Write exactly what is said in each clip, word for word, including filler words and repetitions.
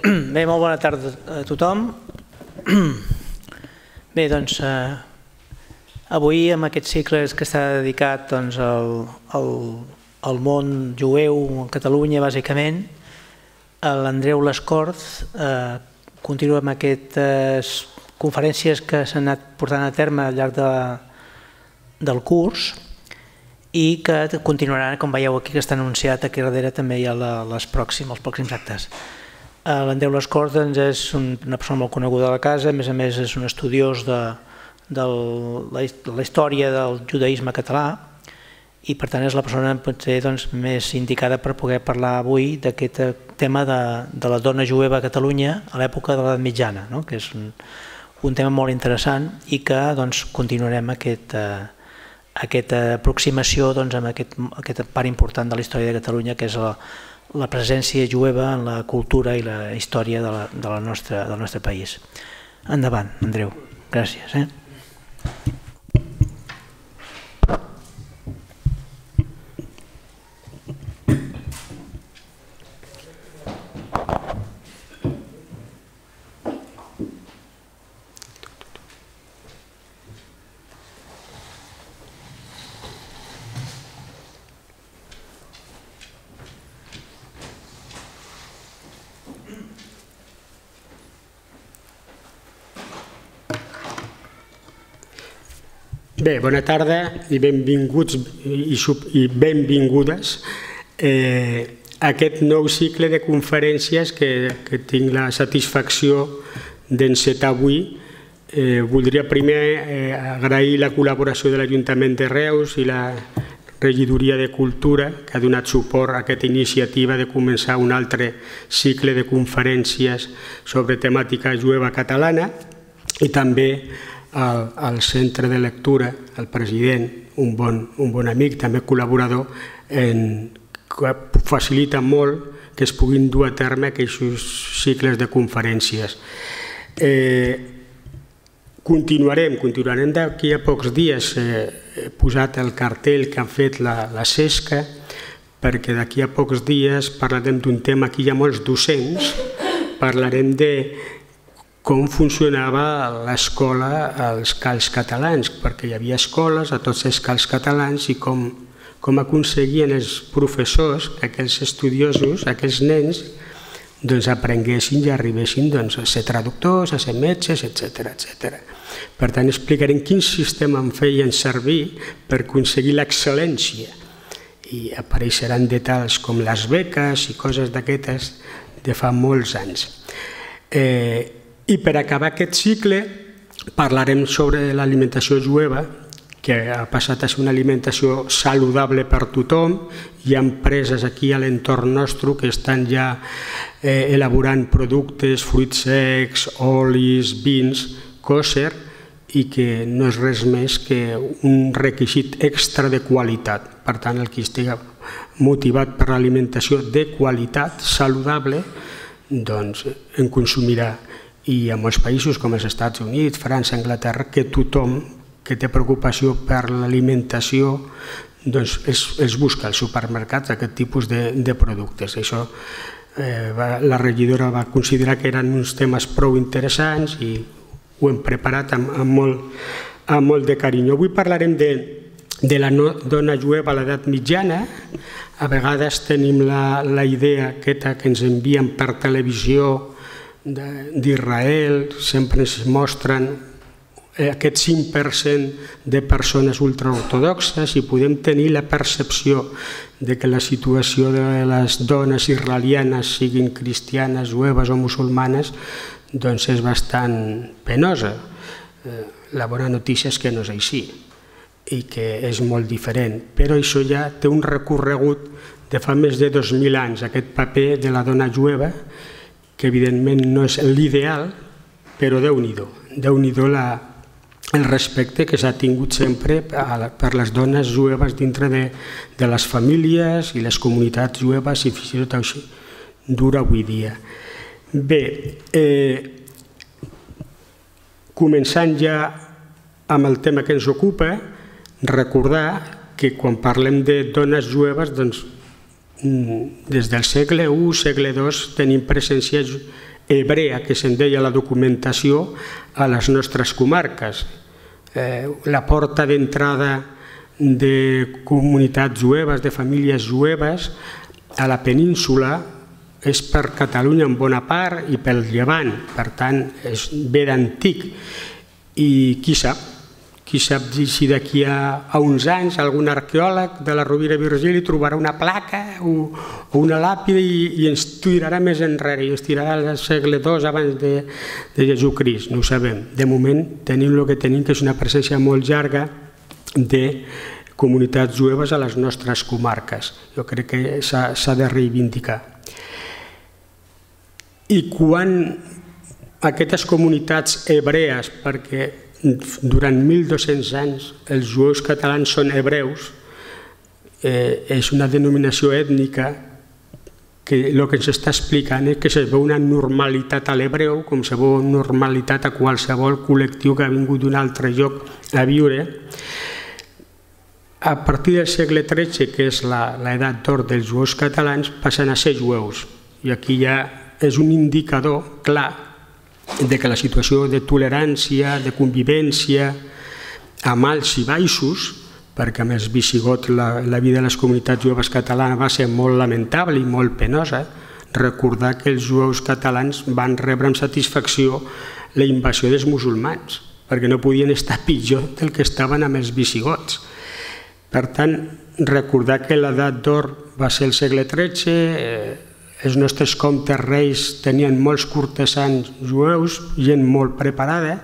Bé, molt bona tarda a tothom. Bé, doncs, avui amb aquest cicle que està dedicat al món jueu a Catalunya, bàsicament, l'Andreu Lescorz continua amb aquestes conferències que s'han anat portant a terme al llarg del curs i que continuaran, com veieu aquí que està anunciat, aquí darrere també hi ha els pròxims actes. L'Andreu Lescorz és una persona molt coneguda a la casa, a més a més és un estudiós de la història del judaïsme català i per tant és la persona potser més indicada per poder parlar avui d'aquest tema de la dona jueva a Catalunya a l'època de l'edat mitjana, que és un tema molt interessant i que continuarem aquesta aproximació amb aquesta part important de la història de Catalunya, que és la presència jueva en la cultura i la història del nostre país. Endavant, Andreu. Gràcies. Bé, bona tarda i benvinguts i benvingudes a aquest nou cicle de conferències que tinc la satisfacció d'encetar avui. Voldria primer agrair la col·laboració de l'Ajuntament de Reus i la Regidoria de Cultura, que ha donat suport a aquesta iniciativa de començar un altre cicle de conferències sobre temàtica jueva catalana, i també al Centre de Lectura, el president, un bon amic, també col·laborador, que facilita molt que es puguin dur a terme aquests cicles de conferències. Continuarem, continuarem d'aquí a pocs dies. He posat el cartell que han fet la Sesca, perquè d'aquí a pocs dies parlarem d'un tema que hi ha molts docents, parlarem de com funcionava l'escola als Cals Catalans, perquè hi havia escoles a tots els Cals Catalans i com aconseguien els professors, aquells estudiosos, aquells nens, aprenguessin i arribessin a ser traductors, a ser metges, etcètera. Per tant, explicarem quin sistema en feien servir per aconseguir l'excel·lència i apareixeran detalls com les beques i coses d'aquestes de fa molts anys. I per acabar aquest cicle parlarem sobre l'alimentació jueva, que ha passat a ser una alimentació saludable per tothom. Hi ha empreses aquí a l'entorn nostre que estan ja elaborant productes, fruits secs, olis, vins, kosher, i que no és res més que un requisit extra de qualitat. Per tant, el qui estigui motivat per l'alimentació de qualitat, saludable, doncs en consumirà. I a molts països com els Estats Units, França, Anglaterra, que tothom que té preocupació per l'alimentació es busca als supermercats aquest tipus de productes. Això la regidora va considerar que eren uns temes prou interessants i ho hem preparat amb molt de carinyo. Avui parlarem de la dona jueva a l'edat mitjana. A vegades tenim la idea aquesta que ens envien per televisió d'Israel, sempre ens mostren aquest cinc per cent de persones ultraortodoxes i podem tenir la percepció que la situació de les dones israelianes, siguin cristianes, jueves o musulmanes, doncs és bastant penosa. La bona notícia és que no és així i que és molt diferent, però això ja té un recorregut de fa més de dos mil anys, aquest paper de la dona jueva, que evidentment no és l'ideal, però Déu-n'hi-do, Déu-n'hi-do el respecte que s'ha tingut sempre per les dones jueves dintre de les famílies i les comunitats jueves i fins i tot així dura avui dia. Bé, començant ja amb el tema que ens ocupa, recordar que quan parlem de dones jueves, doncs des del segle u, segle dos, tenim presència hebrea, que se'n deia la documentació, a les nostres comarques. La porta d'entrada de comunitats jueves, de famílies jueves, a la península és per Catalunya en bona part i pel Llevant, per tant és bé d'antic. I qui sap, qui sap si d'aquí a uns anys algun arqueòleg de la Rovira i Virgili trobarà una placa o una làpida i ens tirarà més enrere, i ens tirarà al segle dos abans de Jesucrist, no ho sabem. De moment tenim el que tenim, que és una presència molt llarga de comunitats jueves a les nostres comarques. Jo crec que s'ha de reivindicar. I quan aquestes comunitats hebrees, perquè durant mil dos-cents anys els jueus catalans són hebreus, és una denominació ètnica que el que ens està explicant és que se veu una normalitat a l'hebreu, com se veu una normalitat a qualsevol col·lectiu que ha vingut d'un altre lloc a viure. A partir del segle tretze, que és l'edat d'or dels jueus catalans, passen a ser jueus. I aquí ja és un indicador clar de que la situació de tolerància, de convivència, amb alts i baixos, perquè amb els visigots la vida de les comunitats jueves catalanes va ser molt lamentable i molt penosa. Recordar que els jueus catalans van rebre amb satisfacció la invasió dels musulmans, perquè no podien estar pitjor del que estaven amb els visigots. Per tant, recordar que l'edat d'or va ser el segle tretze, els nostres comtes reis tenien molts cortesans jueus, gent molt preparada,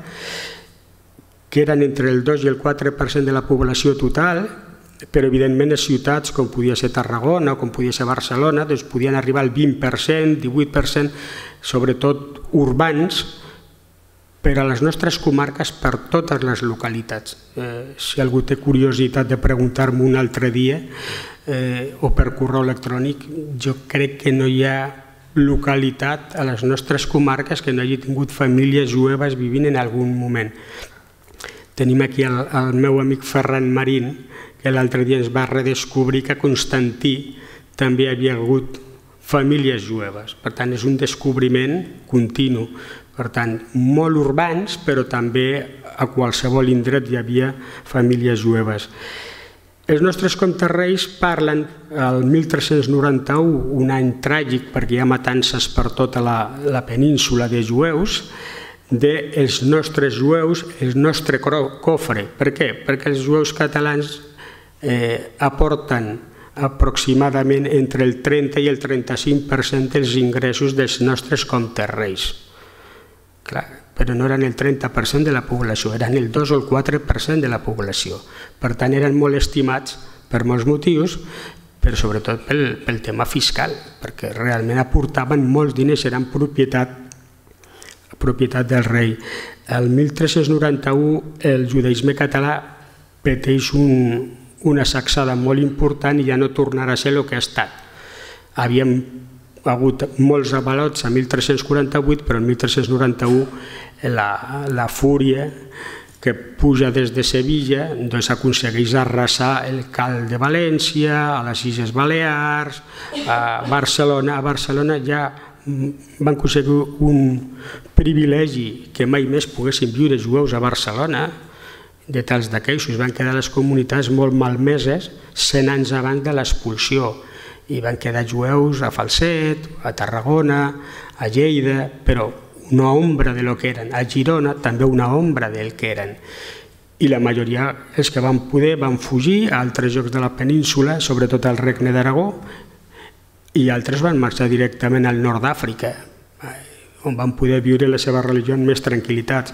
que eren entre el dos i el quatre per cent de la població total, però evidentment les ciutats, com podia ser Tarragona o com podia ser Barcelona, doncs podien arribar al vint per cent, divuit per cent, sobretot urbans, per a les nostres comarques, per totes les localitats. Si algú té curiositat de preguntar-me un altre dia, o per correu electrònic, jo crec que no hi ha localitat a les nostres comarques que no hagi tingut famílies jueves vivint en algun moment. Tenim aquí el meu amic Ferran Marín, que l'altre dia ens va redescobrir que a Constantí també hi havia hagut famílies jueves. Per tant, és un descobriment continu. Per tant, molt urbans, però també a qualsevol indret hi havia famílies jueves. Els nostres comtes reis parlen, el mil tres-cents noranta-u, un any tràgic perquè hi ha matances per tota la península de jueus, dels nostres jueus, el nostre cofre. Per què? Perquè els jueus catalans aporten aproximadament entre el trenta i el trenta-cinc per cent dels ingressos dels nostres comtes reis. Clar, però no eren el trenta per cent de la població, eren el dos o el quatre per cent de la població. Per tant, eren molt estimats per molts motius, però sobretot pel tema fiscal, perquè realment aportaven molts diners, eren propietat del rei. El mil tres-cents noranta-u el judaïsme català pateix una sacsada molt important i ja no tornarà a ser el que ha estat. Havíem hagut molts avalots a mil tres-cents quaranta-vuit, però en mil tres-cents noranta-u la fúria que puja des de Sevilla aconsegueix arrasar el Cal de València, a les Illes Balears, a Barcelona. A Barcelona ja van aconseguir un privilegi que mai més poguessin viure jueus a Barcelona, de tals d'aquells, van quedar les comunitats molt malmeses cent anys abans de l'expulsió. I van quedar jueus a Falset, a Tarragona, a Lleida, però una ombra de lo que eren. A Girona també una ombra del que eren. I la majoria, els que van poder, van fugir a altres llocs de la península, sobretot al Regne d'Aragó, i altres van marxar directament al nord d'Àfrica, on van poder viure la seva religió amb més tranquil·litat.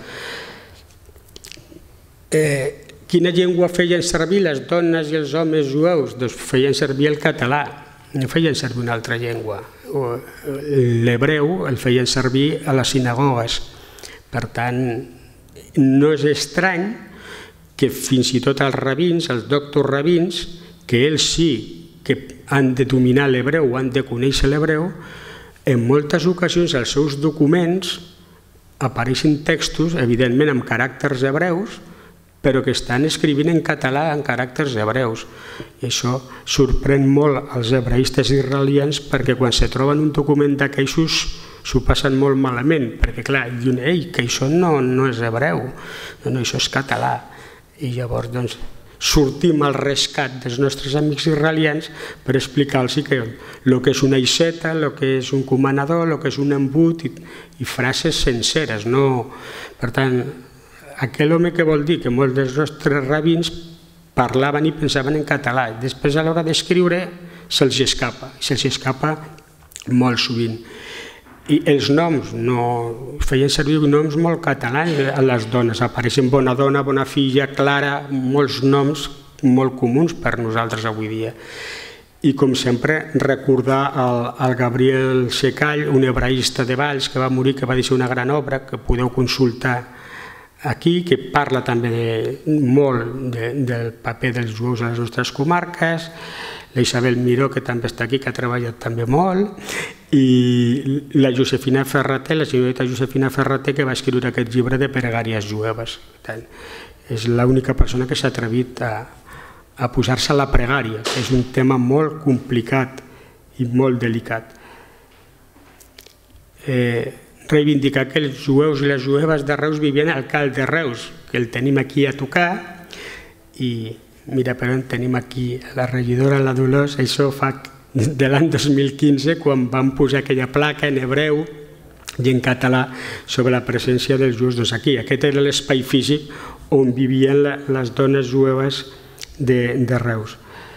Quina llengua feien servir les dones i els homes jueus? Doncs feien servir el català. No feien servir una altra llengua. L'hebreu el feien servir a les sinagogues. Per tant, no és estrany que fins i tot els rabins, els doctors rabins, que ells sí que han de dominar l'hebreu, han de conèixer l'hebreu, en moltes ocasions els seus documents apareixen textos, evidentment amb caràcters hebreus, però que estan escrivint en català en caràcters hebreus. I això sorprèn molt als hebreistes israelians perquè quan se troben un document d'aquells s'ho passen molt malament, perquè clar, diuen, ei, que això no, no és hebreu, no, no, això és català. I llavors, doncs, sortim al rescat dels nostres amics israelians per explicar-los que el que és una iceta, el que és un comanador, el que és un embut i, i frases senceres. No? Per tant, aquell home que vol dir que molts dels nostres rabins parlaven i pensaven en català. Després, a l'hora d'escriure, se'ls escapa, i se'ls escapa molt sovint. I els noms, no, feien servir noms molt catalans a les dones, apareixen bona dona, bona filla, Clara, molts noms molt comuns per nosaltres avui dia. I com sempre recordar el, el Gabriel Secall, un hebraista de Valls que va morir, que va deixar una gran obra que podeu consultar aquí, que parla també de, molt de, del paper dels jueus a les nostres comarques, la Isabel Miró, que també està aquí, que ha treballat també molt, i la Josefina Ferrater, la senyoreta Josefina Ferrater, que va escriure aquest llibre de pregàries jueves. És l'única persona que s'ha atrevit a, a posar-se a la pregària, que és un tema molt complicat i molt delicat. Eh, reivindicar que els jueus i les jueves de Reus vivien al Cal de Reus, que el tenim aquí a tocar, i mira, però tenim aquí la regidora, la Dolors, això fa de l'any dos mil quinze, quan van posar aquella placa en hebreu i en català sobre la presència dels jueus. Doncs aquí, aquest era l'espai físic on vivien les dones jueves de, de Reus.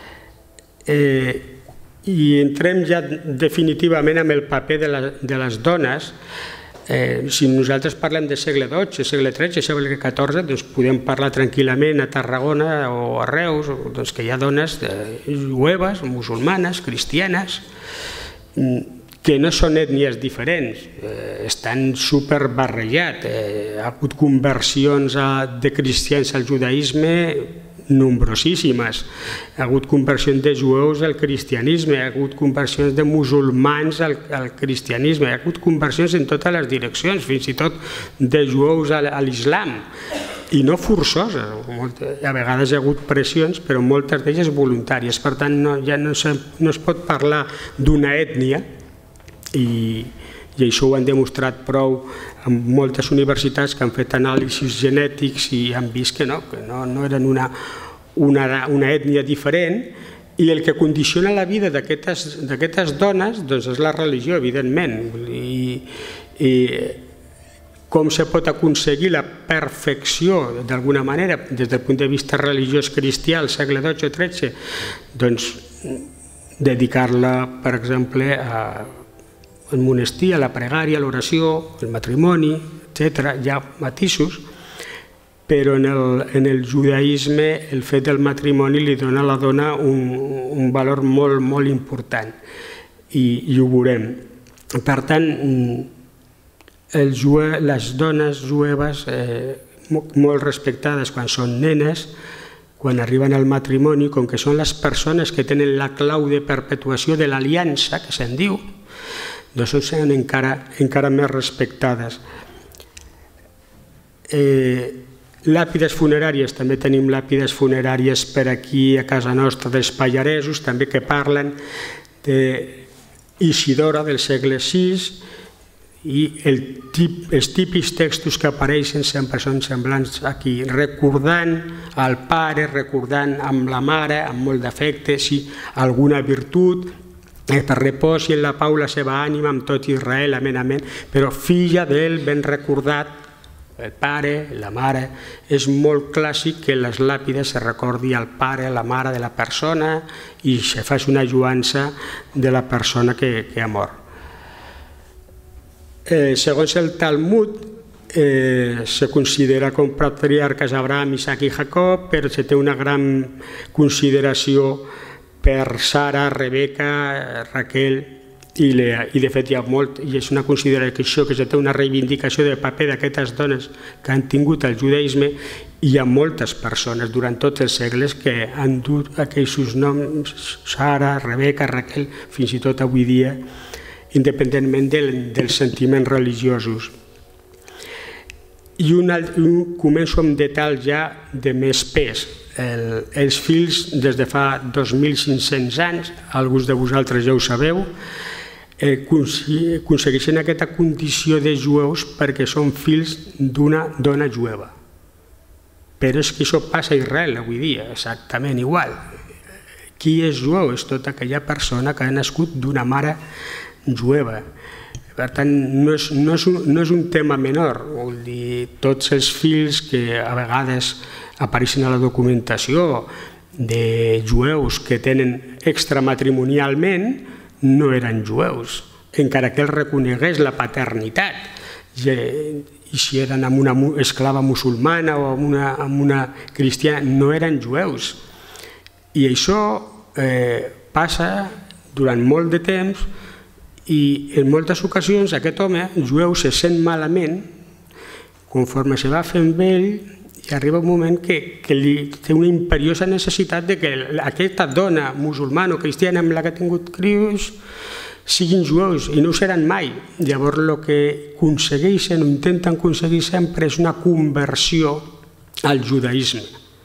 Eh, I entrem ja definitivament amb el paper de, la, de les dones. Eh, si nosaltres parlem de segle dotze, segle tretze, segle catorze, doncs podem parlar tranquil·lament a Tarragona o a Reus, doncs que hi ha dones jueves, musulmanes, cristianes, que no són ètnies diferents, eh, estan superbarrejats. Eh, ha hagut conversions de cristians al judaïsme nombrosíssimes. Ha hagut conversions de jueus al cristianisme, ha hagut conversions de musulmans al, al cristianisme, ha hagut conversions en totes les direccions, fins i tot de jueus a, a l'islam, i no forçoses. A vegades hi ha hagut pressions, però moltes d'elles voluntàries. Per tant, no, ja no, se, no es pot parlar d'una ètnia, i, i això ho han demostrat prou en moltes universitats que han fet anàlisis genètics i han vist que no, que no, no eren una, una, una ètnia diferent, i el que condiciona la vida d'aquestes dones doncs és la religió, evidentment. I, i com se pot aconseguir la perfecció d'alguna manera des del punt de vista religiós cristià al segle dotze o tretze? Doncs dedicar-la, per exemple, a el monestir, a la pregària, a l'oració, el matrimoni, etcètera. Hi ha matisos, però en el, en el judaïsme el fet del matrimoni li dona a la dona un, un valor molt, molt important, i, i ho veurem. Per tant, el jue, les dones jueves, eh, molt respectades quan són nenes, quan arriben al matrimoni, com que són les persones que tenen la clau de perpetuació de l'aliança, que se'n diu, doncs són encara, encara més respectades. Eh, làpides funeràries, també tenim làpides funeràries per aquí a casa nostra dels pallaresos, també que parlen d'Isidora del segle sis, i el tip, els típics textos que apareixen sempre són semblants aquí, recordant al pare, recordant amb la mare, amb molt d'afecte, si alguna virtut, que reposi en la pau la seva ànima amb tot Israel, amén, amén, però filla d'ell ben recordat, el pare, la mare. És molt clàssic que en les làpides se recordi el pare, la mare de la persona i se faci una lluança de la persona que, que ha mort. Eh, segons el Talmud, eh, se considera com patriarques Abraham, Isaac i Jacob, però se té una gran consideració per Sara, Rebeca, Raquel i Lea. I de fet hi ha molt, i és una consideració que se té una reivindicació del paper d'aquestes dones que han tingut el judaïsme, i hi ha moltes persones durant tots els segles que han dut aquells noms, Sara, Rebeca, Raquel, fins i tot avui dia, independentment del, dels sentiments religiosos. I un, un, començo amb detalls ja de més pes. El, els fills, des de fa dos mil cinc-cents anys, alguns de vosaltres ja ho sabeu, aconsegueixen aquesta condició de jueus perquè són fills d'una dona jueva. Però és que això passa a Israel avui dia, exactament igual. Qui és jueu? És tota aquella persona que ha nascut d'una mare jueva. Per tant, no és, no és, un, no és un tema menor. Vol dir, tots els fills que a vegades apareixen a la documentació de jueus que tenen extramatrimonialment no eren jueus, encara que els reconegués la paternitat. I si eren amb una esclava musulmana o amb una, amb una cristiana, no eren jueus. I això eh, passa durant molt de temps i en moltes ocasions aquest home jueu se sent malament conforme se va fent vell i arriba un moment que, que li té una imperiosa necessitat de que aquesta dona musulmana o cristiana amb la que ha tingut crios siguin jueus i no ho seran mai. Llavors el que aconsegueixen o intenten aconseguir sempre és una conversió al judaïsme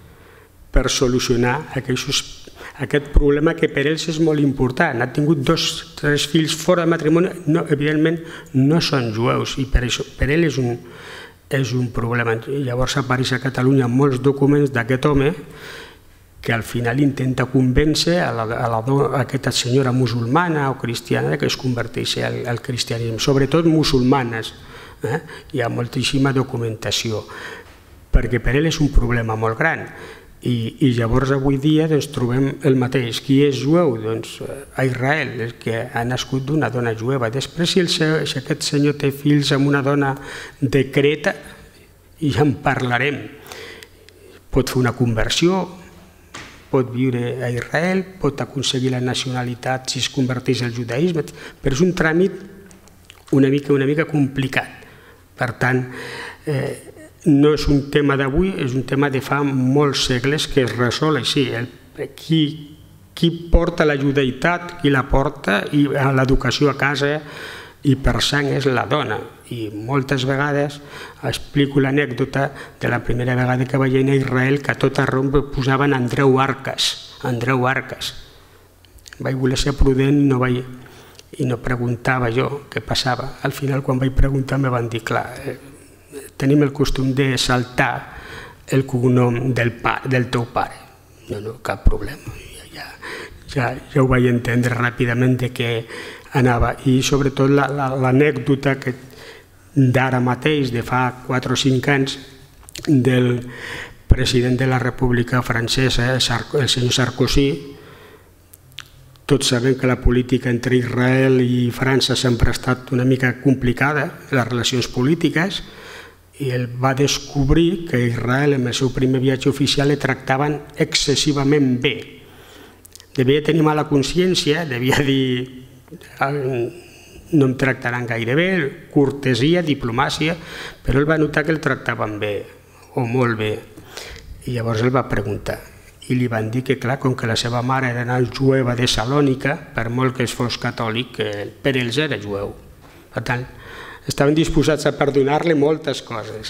per solucionar aquests aquest problema que per ells és molt important. Ha tingut dos, tres fills fora de matrimoni, no, evidentment no són jueus i per, això, per ell és un, és un problema. Llavors apareix a Catalunya molts documents d'aquest home que al final intenta convèncer a, la, a, la, a aquesta senyora musulmana o cristiana que es converteixi al, al cristianisme, sobretot musulmanes. Eh? Hi ha moltíssima documentació, perquè per ell és un problema molt gran. I, i llavors avui dia doncs, trobem el mateix. Qui és jueu? Doncs a Israel, el que ha nascut d'una dona jueva. Després, si, el, si aquest senyor té fills amb una dona de Creta, i ja en parlarem, pot fer una conversió, pot viure a Israel, pot aconseguir la nacionalitat si es converteix al judaïsme, però és un tràmit una mica, una mica complicat. Per tant, eh, no és un tema d'avui, és un tema de fa molts segles que es resol així. El, qui, qui porta la judaïtat, qui la porta, i l'educació a casa i per sang és la dona. I moltes vegades explico l'anècdota de la primera vegada que vaig anar a Israel, que a tot arreu posaven Andreu Arcas. Andreu Arcas. Vaig voler ser prudent i no, vaig, i no preguntava jo què passava. Al final, quan vaig preguntar, me van dir, clar, tenim el costum de saltar el cognom del, pa, del teu pare. No, no, cap problema. Ja, ja, ja ho vaig entendre ràpidament de què anava. I sobretot l'anècdota la, la, d'ara mateix, de fa quatre o cinc anys, del president de la República Francesa, el senyor Sarkozy. Tots sabem que la política entre Israel i França sempre ha estat una mica complicada, les relacions polítiques, i ell va descobrir que Israel, en el seu primer viatge oficial, el tractaven excessivament bé. Devia tenir mala consciència, devia dir no em tractaran gaire bé, cortesia, diplomàcia, però ell va notar que el tractaven bé, o molt bé. I llavors ell va preguntar, i li van dir que, clar, com que la seva mare era una jueva de Salònica, per molt que es fos catòlic, per ells era jueu. Per tant, estaven disposats a perdonar-li moltes coses.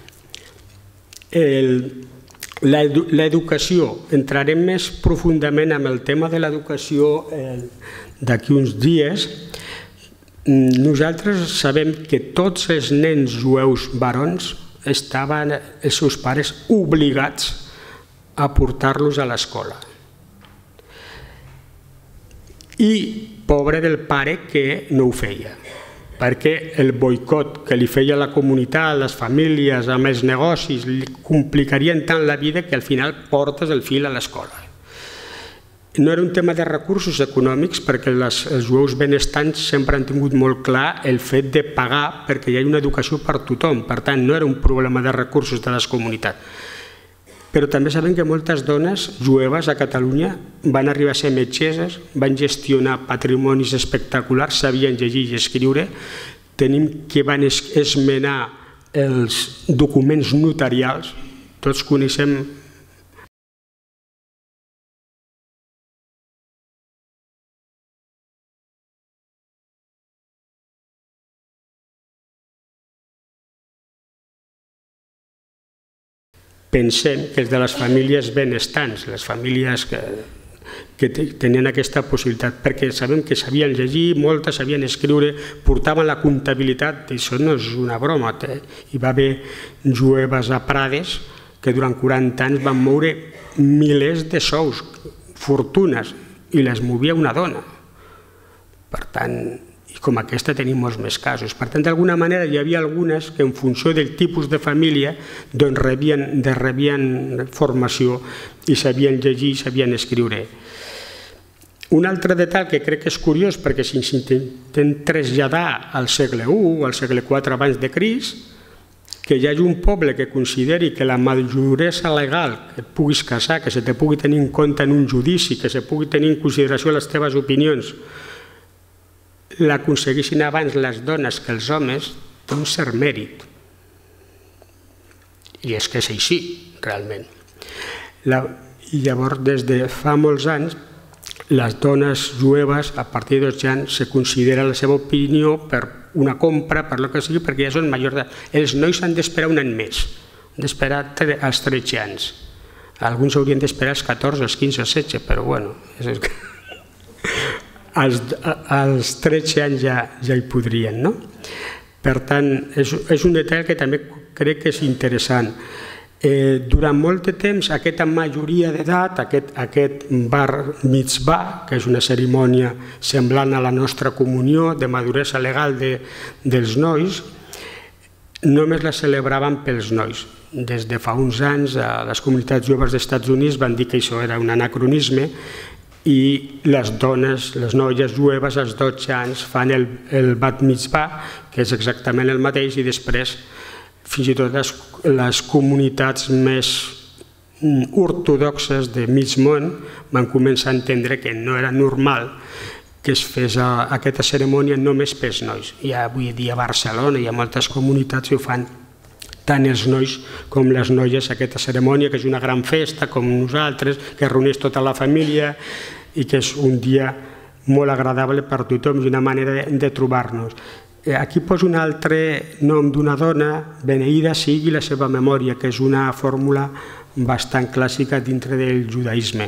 L'educació, entrarem més profundament en el tema de l'educació d'aquí uns dies. Nosaltres sabem que tots els nens jueus barons estaven els seus pares obligats a portar-los a l'escola. I pobre del pare que no ho feia, perquè el boicot que li feia la comunitat, les famílies, amb els negocis, li complicarien tant la vida que al final portes el fill a l'escola. No era un tema de recursos econòmics, perquè les, els jueus benestants sempre han tingut molt clar el fet de pagar perquè hi ha una educació per tothom. Per tant, no era un problema de recursos de les comunitats. Però també sabem que moltes dones jueves a Catalunya van arribar a ser metgesses, van gestionar patrimonis espectaculars, sabien llegir i escriure, tenim que van esmenar els documents notarials, tots coneixem pensem que és de les famílies benestants, les famílies que, que tenien aquesta possibilitat, perquè sabem que sabien llegir, moltes sabien escriure, portaven la comptabilitat, això no és una broma. Hi va haver jueves a Prades que durant quaranta anys van moure milers de sous, fortunes, i les movia una dona. Per tant, i com aquesta tenim molts més casos. Per tant, d'alguna manera hi havia algunes que en funció del tipus de família doncs rebien formació i sabien llegir i sabien escriure. Un altre detall que crec que és curiós, perquè si ens intentem traslladar al segle u o al segle quatre abans de Crist, que hi hagi un poble que consideri que la maduresa legal, que et puguis casar, que se te pugui tenir en compte en un judici, que se pugui tenir en consideració les teves opinions, l'aconseguissin abans les dones que els homes, té un cert mèrit. I és que és així, realment. I llavors, des de fa molts anys, les dones jueves, a partir dels anys, se considera la seva opinió per una compra, per lo que sigui, perquè ja són majors d'edat. Els nois han d'esperar un any més, han d'esperar als tretze anys. Alguns haurien d'esperar als catorze, als quinze, als setze, però bueno, és que... als tretze anys ja hi podrien, no? Per tant, és un detall que també crec que és interessant. Durant molt de temps, aquesta majoria d'edat, aquest bar mitzvah, que és una cerimònia semblant a la nostra comunió de maduresa legal dels nois, només la celebraven pels nois. Des de fa uns anys, les comunitats joves dels Estats Units van dir que això era un anacronisme i les dones, les noies jueves, als dotze anys fan el bat mitzvah, que és exactament el mateix, i després fins i tot les comunitats més ortodoxes de mig món van començar a entendre que no era normal que es fes aquesta cerimònia només pels nois. I avui dia a Barcelona hi ha moltes comunitats que ho fan tant els nois com les noies, aquesta cerimònia, que és una gran festa com nosaltres, que reuneix tota la família i que és un dia molt agradable per a tothom i una manera de trobar-nos. Aquí poso un altre nom d'una dona, beneïda sigui la seva memòria, que és una fórmula bastant clàssica dintre del judaïsme.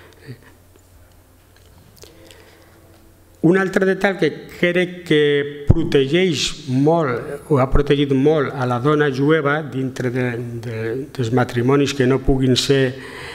Un altre detall que crec que protegeix molt, o ha protegit molt a la dona jueva dintre dels matrimonis que no puguin ser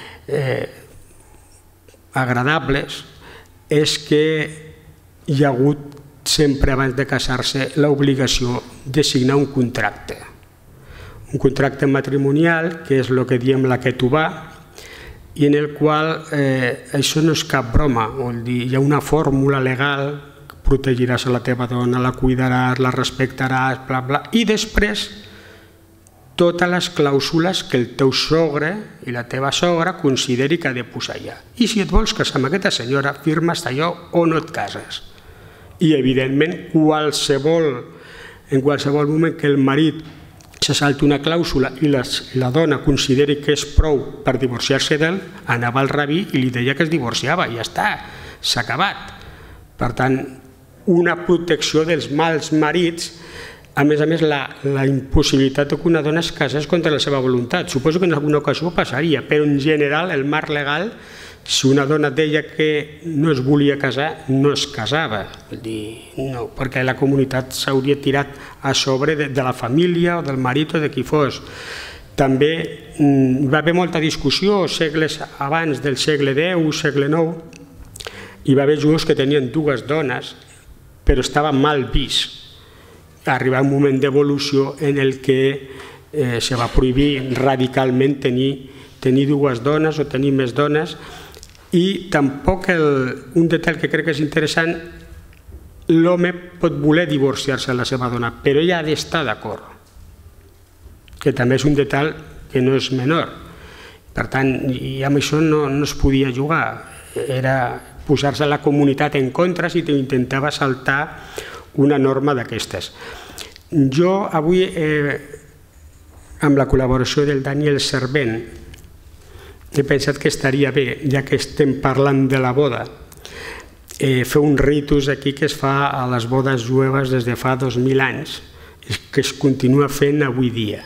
agradables, és que hi ha hagut sempre abans de casar-se l'obligació de signar un contracte. Un contracte matrimonial, que és el que diem la ketubà, i en el qual això no és cap broma, vol dir, hi ha una fórmula legal, protegiràs a la teva dona, la cuidaràs, la respectaràs, bla, bla, i després totes les clàusules que el teu sogre i la teva sogra consideri que ha de posar allà. I si et vols casar amb aquesta senyora, firmes allò o no et cases. I, evidentment, en qualsevol moment que el marit se salti una clàusula i la dona consideri que és prou per divorciar-se d'ell, anava al rabí i li deia que es divorciava, i ja està, s'ha acabat. Per tant, una protecció dels mals marits, a més a més, la impossibilitat que una dona es casés contra la seva voluntat. Suposo que en alguna ocasió passaria, però en general el marc legal, si una dona deia que no es volia casar, no es casava. Vull dir, no, perquè la comunitat s'hauria tirat a sobre de la família o del marit o de qui fos. També hi va haver molta discussió segles abans del segle deu, segle nou. Hi va haver jueus que tenien dues dones, però estava mal vist. Arriba un moment d'evolució en el que se va prohibir radicalment tenir dues dones o tenir més dones. I tampoc, un detall que crec que és interessant, l'home pot voler divorciar-se de la seva dona, però ella ha d'estar d'acord, que també és un detall que no és menor. Per tant, i amb això no es podia jugar, era posar-se la comunitat en contra si intentava saltar una norma d'aquestes. Jo avui, amb la col·laboració del Daniel Servent, he pensat que estaria bé, ja que estem parlant de la boda, fer un ritus aquí que es fa a les bodes jueves des de fa dos mil anys, que es continua fent avui dia.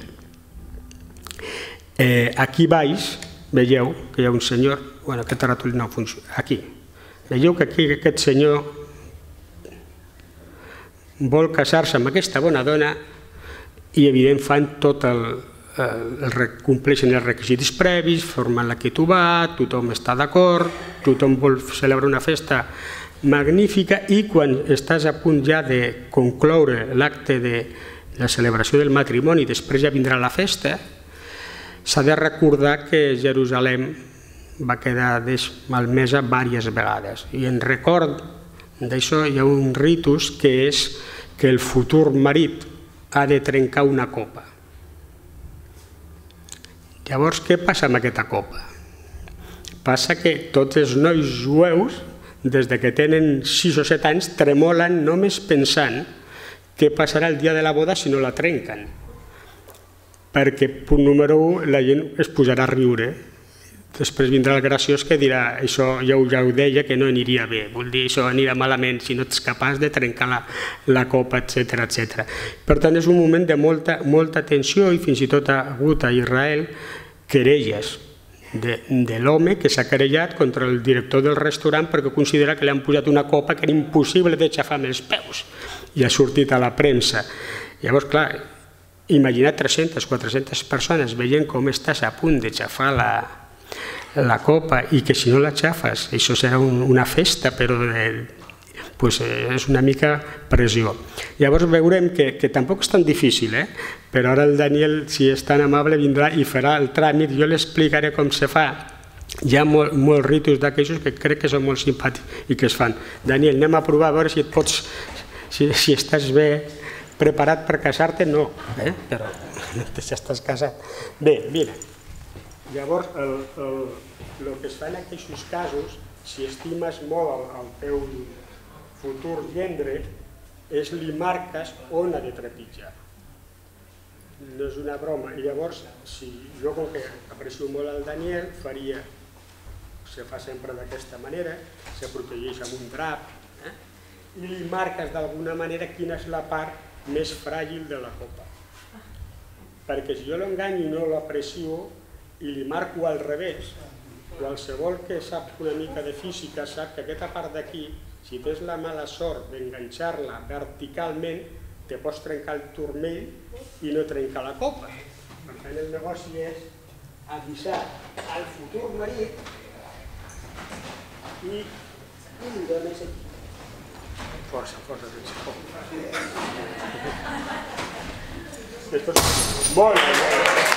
Aquí baix, veieu que hi ha un senyor, bueno, aquest ratolí no funciona, aquí, veieu que aquí aquest senyor vol casar-se amb aquesta bona dona i evident fan tot el, el compleixen els requisits previs, formen la quitubat, tothom està d'acord, tothom vol celebrar una festa magnífica i quan estàs a punt ja de concloure l'acte de la celebració del matrimoni, després ja vindrà la festa, s'ha de recordar que Jerusalem va quedar malmesa diverses vegades i en record d'això hi ha un ritus que és que el futur marit ha de trencar una copa. Llavors, què passa amb aquesta copa? Passa que tots els nois jueus, des que tenen sis o set anys, tremolen només pensant què passarà el dia de la boda si no la trenquen. Perquè, punt número un, la gent es posarà a riure. Després vindrà el graciós que dirà això ja ho deia que no aniria bé, vol dir això anirà malament si no ets capaç de trencar la copa, etcètera, etcètera. Per tant, és un moment de molta tensió i fins i tot ha hagut a Israel querelles de l'home que s'ha querellat contra el director del restaurant perquè considera que li han posat una copa que era impossible d'aixafar amb els peus i ha sortit a la premsa. Llavors, clar, imagina't tres-centes, quatre-centes persones veient com estàs a punt d'aixafar la la copa i que si no l'aixafes això serà una festa, però és una mica pressió. Llavors veurem que tampoc és tan difícil, però ara el Daniel, si és tan amable, vindrà i farà el tràmit. Jo l'explicaré com se fa. Hi ha molts ritus d'aquells que crec que són molt simpàtics i que es fan. Daniel, anem a provar a veure si et pots, si estàs bé preparat per casar-te. No, però ja estàs casat. Bé, mira. Llavors, el que es fa en aquests casos, si estimes molt el teu futur gendre, és li marques on ha de trepitjar. No és una broma. I llavors, jo com que aprecio molt el Daniel, faria, se fa sempre d'aquesta manera, se protegeix amb un drap, i li marques d'alguna manera quina és la part més fràgil de la copa. Perquè si jo l'enganyo i no l'aprecio, i li marco al revés, qualsevol que sap una mica de física sap que aquesta part d'aquí, si tens la mala sort d'enganxar-la verticalment, te pots trencar el turmell i no trencar la copa. Per tant, el negoci és avisar al futur marit i li dones aquí. Força, força, sense molt bé.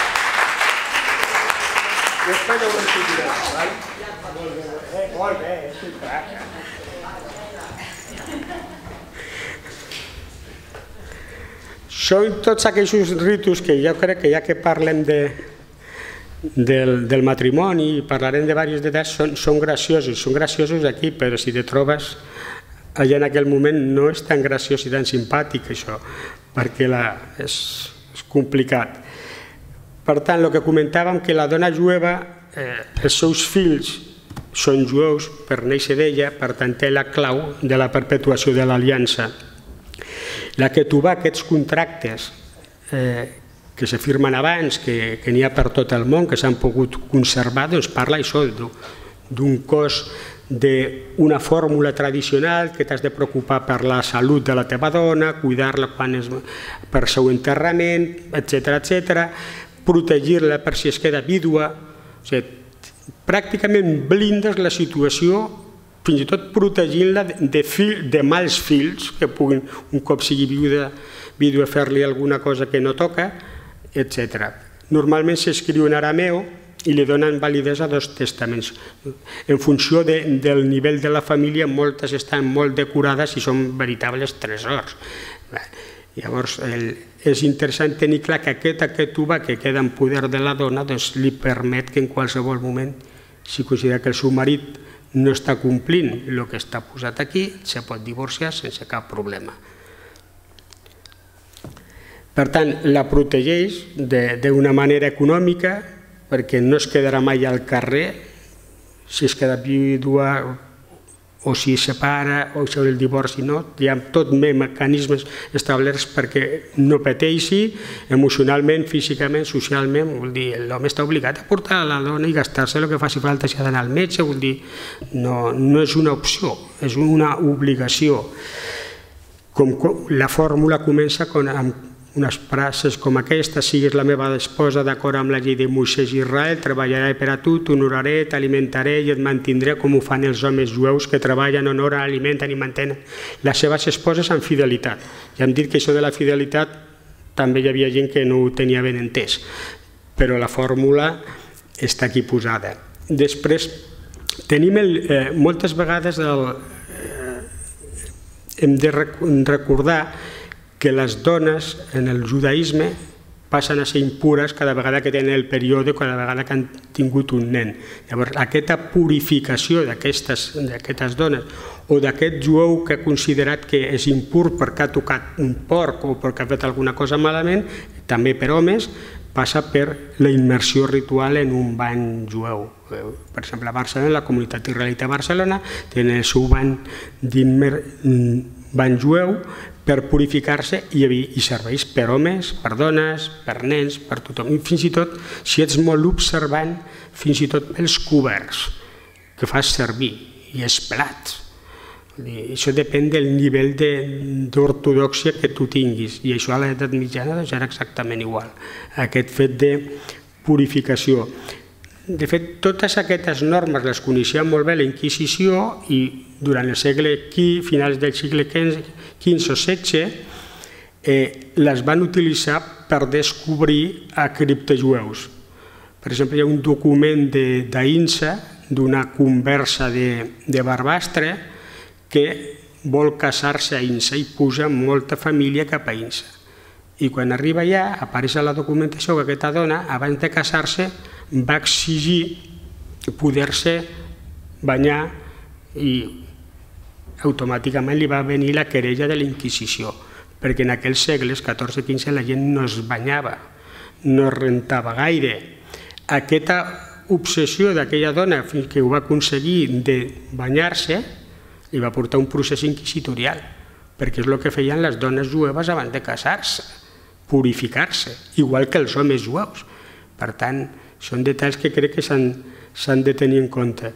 Després ho repetirem, d'acord? Molt bé, és un crac. Són tots aquells ritus que jo crec que ja que parlem del matrimoni i parlarem de diversos detalls, són graciosos. Són graciosos aquí, però si te trobes allà en aquell moment no és tan graciós i tan simpàtic això, perquè és complicat. Per tant, el que comentàvem, que la dona jueva, els seus fills són jueus per néixer d'ella, per tant té la clau de la perpetuació de l'aliança. La ketubà, aquests contractes que se firmen abans, que n'hi ha per tot el món, que s'han pogut conservar, doncs parla això d'un cos d'una fórmula tradicional, que t'has de preocupar per la salut de la teva dona, cuidar-la per el seu enterrament, etcètera, etcètera, protegir-la per si es queda vídua. Pràcticament blindes la situació, fins i tot protegint-la de mals fills, que puguin, un cop sigui vídua, fer-li alguna cosa que no toca, etcètera. Normalment s'escriu en arameu i li donen validesa a dos testaments. En funció del nivell de la família, moltes estan molt decorades i són veritables tresors. Llavors, és interessant tenir clar que aquesta ketubà que queda en poder de la dona li permet que en qualsevol moment, si considera que el seu marit no està complint el que està posat aquí, se pot divorciar sense cap problema. Per tant, la protegeix d'una manera econòmica, perquè no es quedarà mai al carrer, si es queda vídua o si es separa, o si el divorci no, hi ha tot mecanismes establerts perquè no pateixi emocionalment, físicament, socialment. Vol dir, l'home està obligat a portar a la dona i gastar-se el que faci falta si ha d'anar al metge. Vol dir, no, no és una opció, és una obligació. Com la fórmula comença amb unes frases com aquesta: sigues la meva esposa d'acord amb la llei de Moisès i Israel, treballaré per a tu, t'honoraré, t'alimentaré i et mantindré com ho fan els homes jueus que treballen, honoren, alimenten i mantenen les seves esposes amb fidelitat. Ja hem dit que això de la fidelitat també hi havia gent que no ho tenia ben entès, però la fórmula està aquí posada. Després, tenim el, eh, moltes vegades el, eh, hem de recordar que les dones en el judaïsme passen a ser impures cada vegada que tenen el període, cada vegada que han tingut un nen. Llavors, aquesta purificació d'aquestes dones o d'aquest jueu que ha considerat que és impur perquè ha tocat un porc o perquè ha fet alguna cosa malament, també per homes, passa per la immersió ritual en un bany jueu. Per exemple, a Barcelona, la comunitat israelita a Barcelona, tenen el seu bany, bany jueu per purificar-se i serveix per homes, per dones, per nens, per tothom. I fins i tot, si ets molt observant, fins i tot pels coberts que fas servir i els plats. Això depèn del nivell d'ortodòxia que tu tinguis, i això a l'edat mitjana era exactament igual, aquest fet de purificació. De fet, totes aquestes normes les coneixia molt bé la Inquisició i durant el segle quinze, finals del segle quinze o setze, les van utilitzar per descobrir a criptojueus. Per exemple, hi ha un document d'Aïnsa, d'una conversa de Barbastre, que vol casar-se a Aïnsa i puja molta família cap a Aïnsa. I quan arriba allà, apareix a la documentació que aquesta dona, abans de casar-se, va exigir poder-se banyar i automàticament li va venir la querella de la Inquisició, perquè en aquells segles, catorze quinze, la gent no es banyava, no es rentava gaire. Aquesta obsessió d'aquella dona, fins que ho va aconseguir de banyar-se, li va portar un procés inquisitorial, perquè és el que feien les dones jueves abans de casar-se, purificar-se, igual que els homes jueus. Per tant, són detalls que crec que s'han de tenir en compte.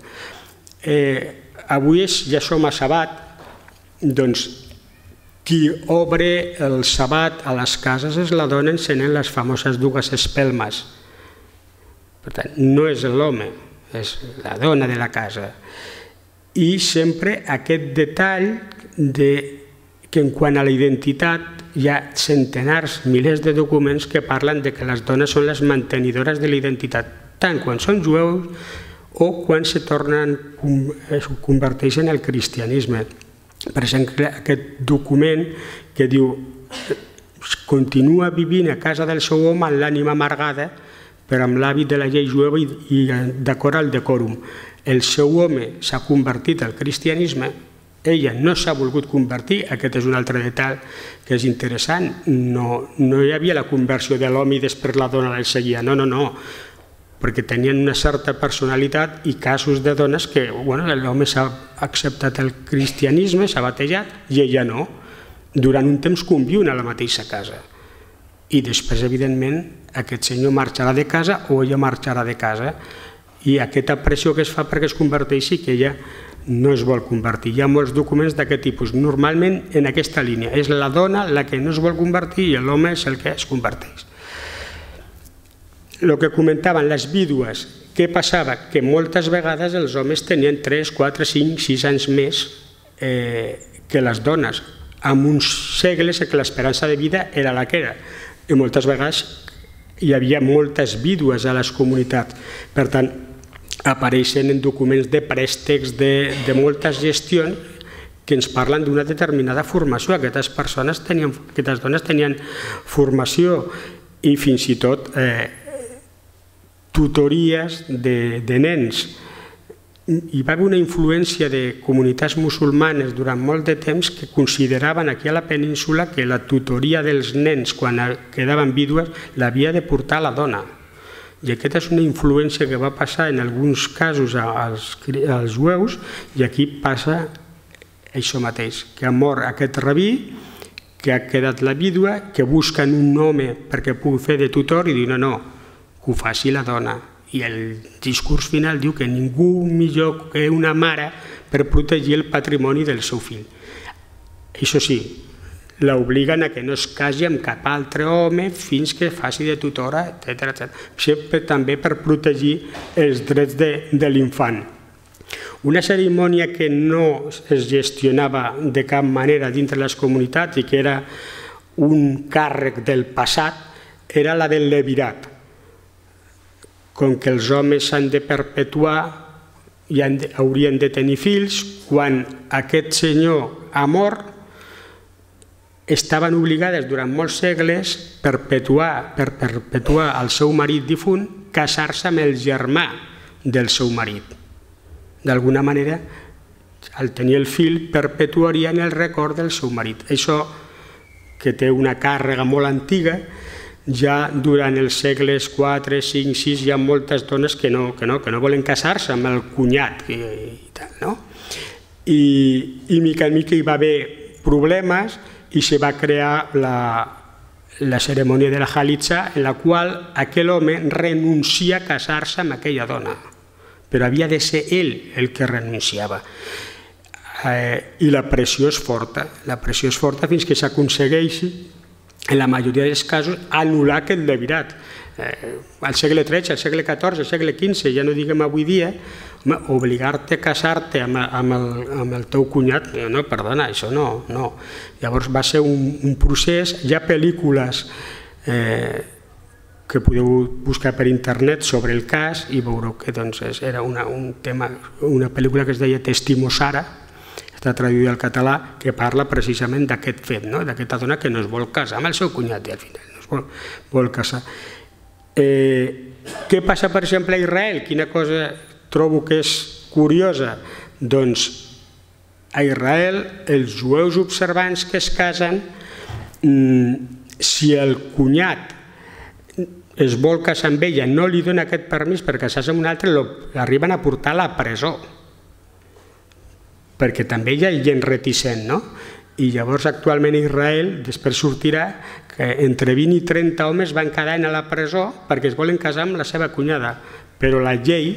Avui ja som a Sabbat, doncs qui obre el Sabbat a les cases és la dona encenent les famoses dues espelmes. Per tant, no és l'home, és la dona de la casa. I sempre aquest detall que en quant a la identitat hi ha centenars, milers de documents que parlen de que les dones són les mantenidores de la identitat, tant quan són jueus o quan se tornen, es converteixen al cristianisme. Per exemple, aquest document que diu continua vivint a casa del seu home amb l'ànima amargada però amb l'hàbit de la llei jueva i d'acord al decòrum. El seu home s'ha convertit al cristianisme, ella no s'ha volgut convertir, aquest és un altre detall que és interessant, no hi havia la conversió de l'home i després la dona el seguia, no, no, no, perquè tenien una certa personalitat i casos de dones que l'home s'ha acceptat el cristianisme, s'ha batejat i ella no, durant un temps conviuen a la mateixa casa i després evidentment aquest senyor marxarà de casa o ella marxarà de casa i aquesta pressió que es fa perquè es converteixi que ella no es vol convertir. Hi ha molts documents d'aquest tipus, normalment en aquesta línia. És la dona la que no es vol convertir i l'home és el que es converteix. El que comentaven les vídues, què passava? Que moltes vegades els homes tenien tres, quatre, cinc, sis anys més que les dones. En uns segles que l'esperança de vida era la que era. I moltes vegades hi havia moltes vídues a les comunitats. Per tant, apareixen en documents de préstecs de moltes gestions que ens parlen d'una determinada formació. Aquestes persones tenien, aquestes dones tenien formació i fins i tot tutories de nens. Hi va haver una influència de comunitats musulmanes durant molt de temps que consideraven aquí a la península que la tutoria dels nens quan quedaven vídues l'havia de portar la dona. I aquesta és una influència que va passar en alguns casos als jueus i aquí passa això mateix, que ha mort aquest rabí, que ha quedat la vídua, que busquen un home perquè pugui fer de tutor i diu no, no, que ho faci la dona. I el discurs final diu que ningú millor que una mare per protegir el patrimoni del seu fill. Això sí, l'obliguen a que no es casi amb cap altre home fins que faci de tutora, etcètera. Sempre també per protegir els drets de, de l'infant. Una cerimònia que no es gestionava de cap manera dintre les comunitats i que era un càrrec del passat era la del levirat. Com que els homes s'han de perpetuar i haurien de tenir fills, quan aquest senyor ha mort, estaven obligades durant molts segles perpetuar, per perpetuar el seu marit difunt, casar-se amb el germà del seu marit. D'alguna manera, al tenir el fill, perpetuarien el record del seu marit. Això, que té una càrrega molt antiga, ja durant els segles quatre, cinc, sis hi ha moltes dones que no, que no, que no volen casar-se amb el cunyat i, i tal, no? I, i mica en mica hi va haver problemes i se va crear la, la cerimònia de la Jalitza, en la qual aquell home renuncia a casar-se amb aquella dona, però havia de ser ell el que renunciava. Eh, I la pressió és forta, la pressió és forta fins que s'aconsegueixi, en la majoria dels casos, anul·lar aquest levirat. Eh, al segle tretze, al segle catorze, al segle quinze, ja no diguem avui dia, obligar-te a casar-te amb, amb, el, amb el teu cunyat, no, perdona, això no, no. Llavors va ser un, un procés, hi ha pel·lícules eh, que podeu buscar per internet sobre el cas i veureu que doncs, era una, un tema, una pel·lícula que es deia Testimo Sara, està traduïda al català, que parla precisament d'aquest fet, no? D'aquesta dona que no es vol casar amb el seu cunyat i al final no es vol, vol casar. Eh, què passa, per exemple, a Israel? Quina cosa trobo que és curiosa? Doncs a Israel els jueus observants que es casen, si el cunyat es vol casar amb ella, no li dona aquest permís per casar-se amb un altre, l'arriben a portar a la presó, perquè també hi ha gent reticent, no? I llavors actualment a Israel després sortirà que entre vint i trenta homes van cada any a la presó perquè es volen casar amb la seva cunyada, però la llei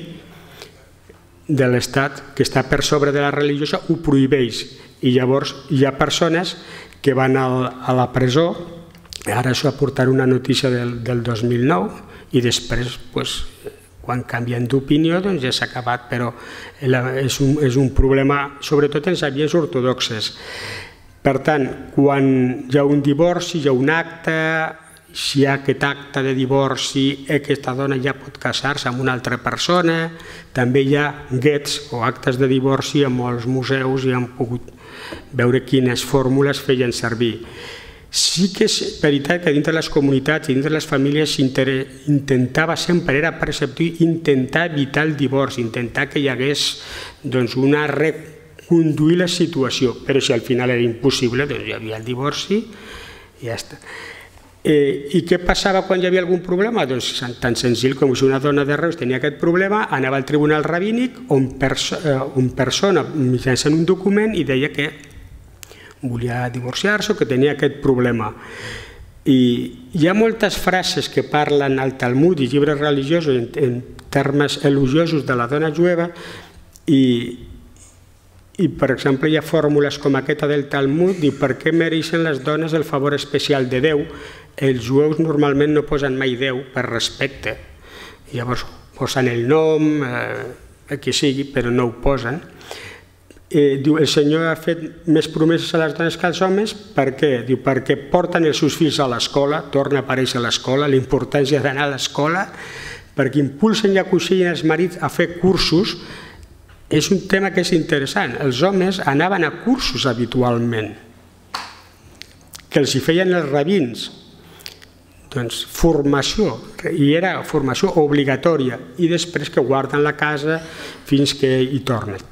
de l'Estat, que està per sobre de la religiosa, ho prohibeix, i llavors hi ha persones que van a la presó. Ara això aportarà una notícia del, del dos mil nou i després, pues, quan canvien d'opinió, doncs ja s'ha acabat, però és un, és un problema, sobretot en les vies ortodoxes. Per tant, quan hi ha un divorci, hi ha un acte, si hi ha aquest acte de divorci, aquesta dona ja pot casar-se amb una altra persona, també hi ha gets o actes de divorci a molts museus i han pogut veure quines fórmules feien servir. Sí que és veritat que dintre les comunitats i dintre les famílies intentava sempre, era preceptiu, intentar evitar el divorci, intentar que hi hagués doncs, una reconduir la situació, però si al final era impossible, doncs hi havia el divorci i ja està. Eh, I què passava quan hi havia algun problema? Doncs tan senzill com si una dona de Reus tenia aquest problema, anava al tribunal rabínic on, perso eh, on persona mitjançant un document i deia que volia divorciar-se o que tenia aquest problema. I hi ha moltes frases que parlen al Talmud i llibres religiosos en, en termes elogiosos de la dona jueva i, i per exemple hi ha fórmules com aquesta del Talmud, diu per què mereixen les dones el favor especial de Déu. Els jueus normalment no posen mai Déu per respecte, llavors posen el nom, eh, el que sigui, però no ho posen. Eh, diu, el Senyor ha fet més promeses a les dones que als homes, per què? Diu, perquè porten els seus fills a l'escola, torna a aparèixer a l'escola, la importància d'anar a l'escola, perquè impulsen i aconsellen els marits a fer cursos. És un tema que és interessant. Els homes anaven a cursos habitualment, que els hi feien els rabins. Doncs formació, i era formació obligatòria, i després que guarden la casa fins que hi tornen.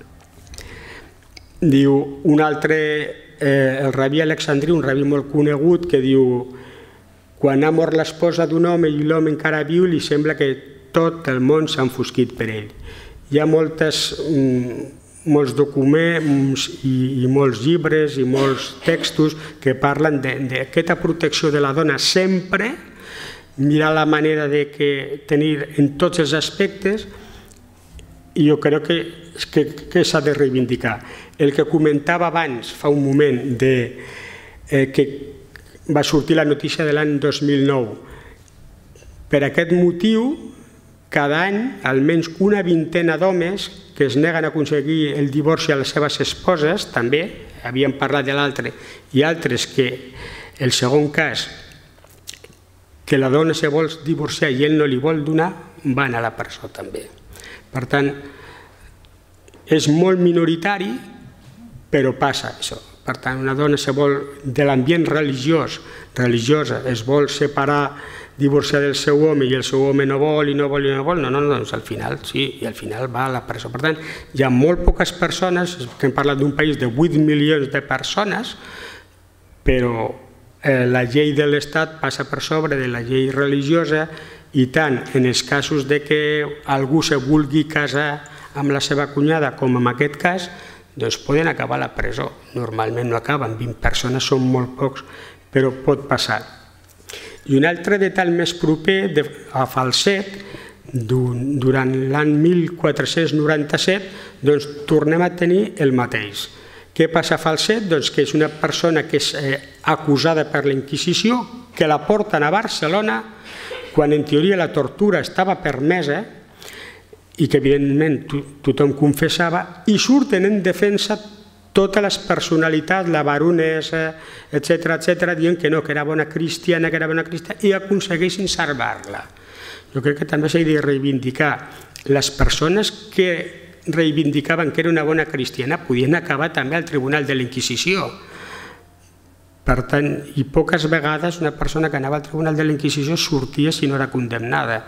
Diu un altre, eh, el rabí Alexandrí, un rabí molt conegut, que diu quan ha mort l'esposa d'un home i l'home encara viu, li sembla que tot el món s'ha enfosquit per ell. Hi ha moltes, molts documents i, i molts llibres i molts textos que parlen d'aquesta protecció de la dona sempre, mirar la manera de que tenir en tots els aspectes, i jo crec que, que, que s'ha de reivindicar. El que comentava abans, fa un moment, de, eh, que va sortir la notícia de l'any dos mil nou. Per aquest motiu, cada any, almenys una vintena d'homes que es neguen a aconseguir el divorci a les seves esposes, també, havíem parlat de l'altre, i altres que el segon cas, que la dona se vol divorciar i ell no li vol donar, van a la presó també. Per tant, és molt minoritari, però passa això. Per tant, una dona se vol, de l'ambient religiós, religiosa, es vol separar, divorciar del seu home i el seu home no vol i no vol i no vol, no, no, doncs al final sí, i al final va a la presó. Per tant, hi ha molt poques persones, que hem parlat d'un país de vuit milions de persones, però eh, la llei de l'Estat passa per sobre de la llei religiosa i tant en els casos de que algú se vulgui casar amb la seva cunyada, com en aquest cas, doncs poden acabar a la presó. Normalment no acaben, vint persones són molt pocs, però pot passar. I un altre detall més proper, a Falset, durant l'any mil quatre-cents noranta-set, doncs tornem a tenir el mateix. Què passa a Falset? Doncs que és una persona que és acusada per la Inquisició, que la porten a Barcelona, quan en teoria la tortura estava permesa, i que evidentment tothom confessava, i surten en defensa totes les personalitats, la baronesa, etcètera, etcètera, dient que no, que era bona cristiana, que era bona cristiana, i aconsegueixen salvar-la. Jo crec que també s'ha de reivindicar. Les persones que reivindicaven que era una bona cristiana podien acabar també al Tribunal de la Inquisició. Per tant, i poques vegades una persona que anava al Tribunal de la Inquisició sortia si no era condemnada.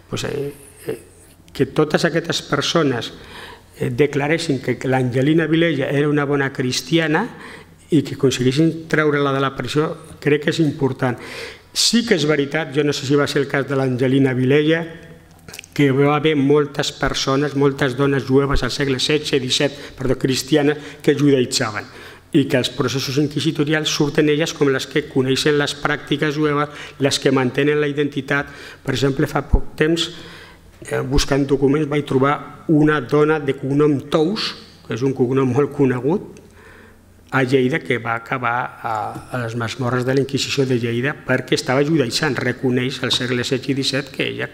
Que totes aquestes persones declaressin que l'Angelina Vilella era una bona cristiana i que aconseguissin treure-la de la presó, crec que és important. Sí que és veritat, jo no sé si va ser el cas de l'Angelina Vilella, que va haver moltes persones, moltes dones jueves al segle setze disset, perdó, cristianes, que judaïtzaven, i que als processos inquisitorials surten elles com les que coneixen les pràctiques jueves, les que mantenen la identitat. Per exemple, fa poc temps, buscant documents, vaig trobar una dona de cognom Tous, que és un cognom molt conegut, a Lleida, que va acabar a les masmorres de la Inquisició de Lleida perquè estava judaïtzant. Reconeix al segle setze i disset que ella...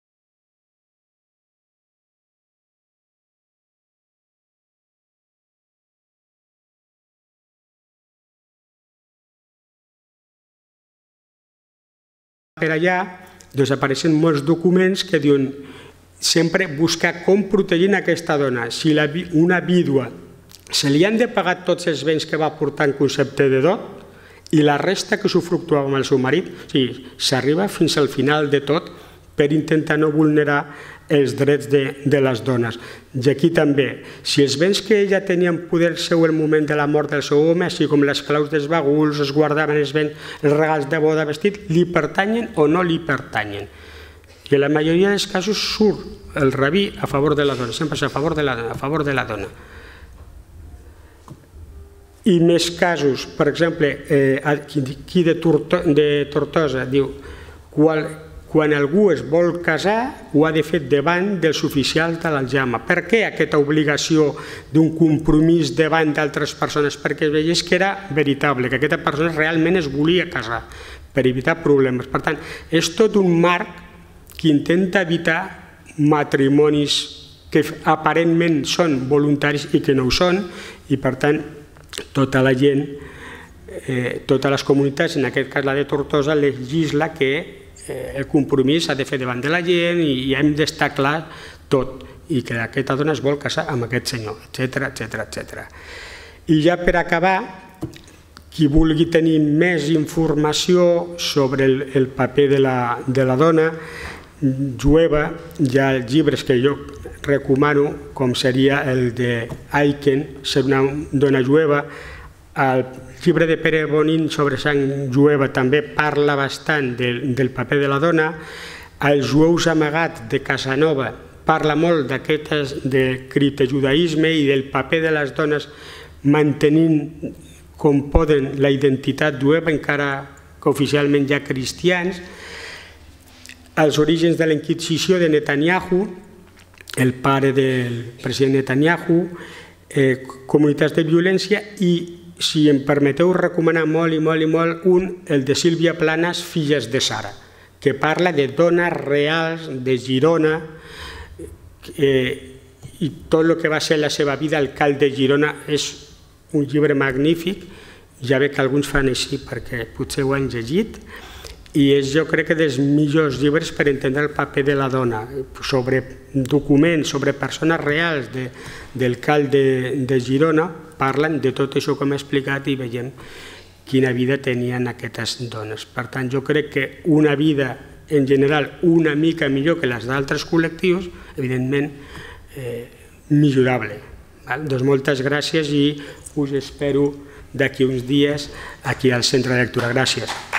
Per allà apareixen molts documents que diuen sempre buscar com protegir aquesta dona. Si una vídua se li han de pagar tots els béns que va portar en concepte de dot i la resta que s'ufructuava amb el seu marit, s'arriba fins al final de tot per intentar no vulnerar els drets de les dones. I aquí també, si els béns que ella tenia en poder seu al moment de la mort del seu home, així com les claus dels baguls, es guardaven els béns, els regals de boda, vestit, li pertanyen o no li pertanyen. I en la majoria dels casos surt el rabí a favor de la dona, sempre és a favor de la dona, a favor de la dona. I més casos, per exemple, aquí de Tortosa diu, quan algú es vol casar ho ha de fer davant dels oficials de l'aljama. Per què aquesta obligació d'un compromís davant d'altres persones? Perquè es veiés que era veritable, que aquesta persona realment es volia casar, per evitar problemes. Per tant, és tot un marc que intenta evitar matrimonis que aparentment són voluntaris i que no ho són, i per tant tota la gent, totes les comunitats, en aquest cas la de Tortosa, legisla que el compromís s'ha de fer davant de la gent i hem d'estar clar tot, i que aquesta dona es vol casar amb aquest senyor, etcètera, etcètera. I ja per acabar, qui vulgui tenir més informació sobre el paper de la dona jueva, hi ha llibres que jo recomano, com seria el de Aiken, Ser una dona jueva. El llibre de Pere Bonín sobre sang jueva també parla bastant del paper de la dona. Els jueus amagats de Casanova parla molt d'aquest de criptojudaïsme i del paper de les dones mantenint com poden la identitat jueva, encara que oficialment hi ha cristians, els orígens de la Inquisició de Netanyahu, el pare del president Netanyahu, eh, comunitats de violència i, si em permeteu recomanar molt i molt i molt, un, el de Sílvia Planas, Filles de Sara, que parla de dones reals de Girona eh, i tot el que va ser la seva vida alcalde de Girona. És un llibre magnífic, ja veig que alguns fan així perquè potser ho han llegit, i és, jo crec, que dels millors llibres per entendre el paper de la dona, sobre documents, sobre persones reals de, del cal de, de Girona, parlen de tot això que hem explicat i veiem quina vida tenien aquestes dones. Per tant, jo crec que una vida, en general, una mica millor que les d'altres col·lectius, evidentment, eh, millorable. Val? Doncs moltes gràcies i us espero d'aquí uns dies aquí al Centre de Lectura. Gràcies.